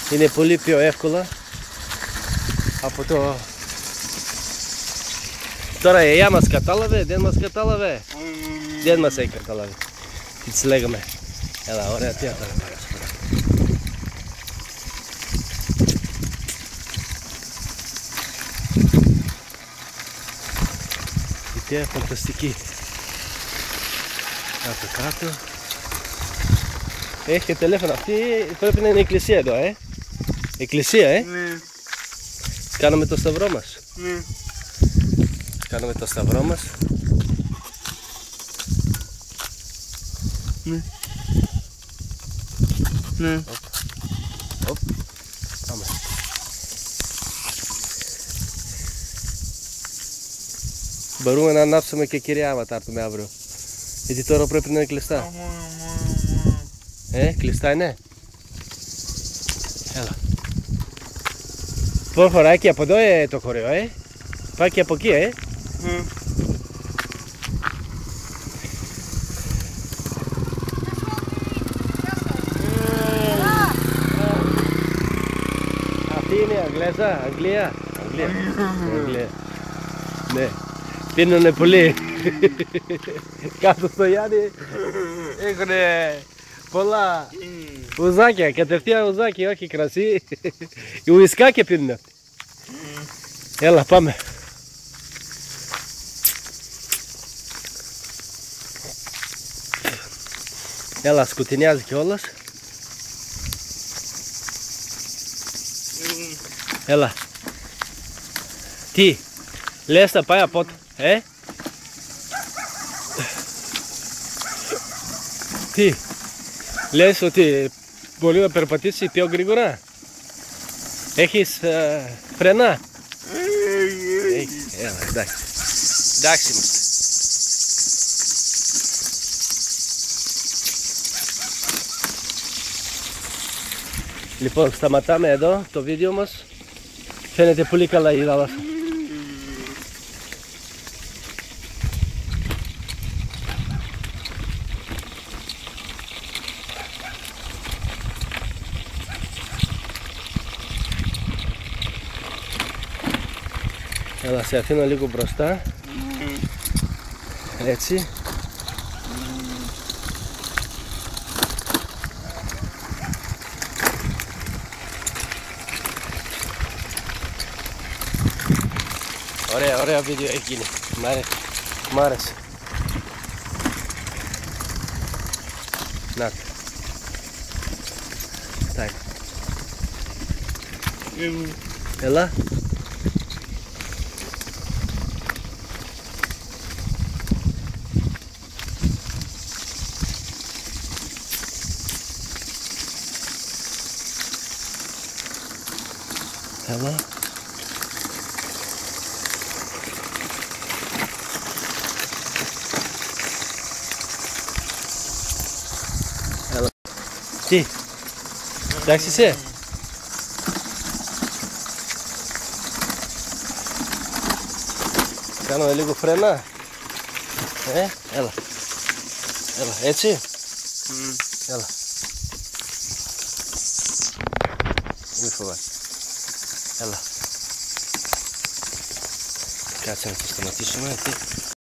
Είναι πολύ πιο εύκολα από το... Τώρα η γιαγιά μας κατάλαβε, δεν μας κατάλαβε. Δεν μας έχει καταλάβει. Τι της λέγαμε. Έλα, ωραία, τι θα κάνουμε. Ιδέα φανταστική. Κάτω. Έχει και τηλέφωνο. Αυτή πρέπει να είναι η εκκλησία εδώ, Εκκλησία, Ναι. Κάνουμε το σταυρό μας. Ναι. Κάνουμε το σταυρό μας. Ναι. Ναι. Οπ. Πάμε. Μπορούμε να ανάψουμε και κυρία άμα τα έρθουμε αύριο. Γιατί τώρα πρέπει να είναι κλειστά. Κλειστά είναι. Έλα. Προχωράει και από εδώ το χωριό, Πάει και από εκεί, Αυτή είναι Αγγλέζα, Αγγλία. Ναι. Πίνουνε πολύ. Κάτω στο Γιάννη έχουνε πολλά ουζάκια, κατευθείαν ουζάκι, όχι κρασί. Οι ουισκάκια πίνουνε. Έλα, πάμε. Έλα, σκουτινιάζει κιόλας. Έλα. Τι, λες θα πάει από Τι, λες ότι μπορεί να περπατήσει πιο γρήγορα. Έχεις φρένα. Έλα, εντάξει. Εντάξει είμαστε. Λοιπόν, σταματάμε εδώ το βίντεο μας. Φαίνεται πολύ καλά η θάλασσα. Έλα, σε αφήνω λίγο μπροστά. Έτσι. Ωραία βίντεο έχει γίνει. Μ' άρεσε. Να. Так. Έλα. Έλα. Έλα. Τι, εντάξει είσαι. Κάνουμε λίγο φρένα. Έλα. Έλα, έτσι. Έλα. Μη φοβάσαι. Έλα. Κάτσε να το σταματήσουμε, έτσι.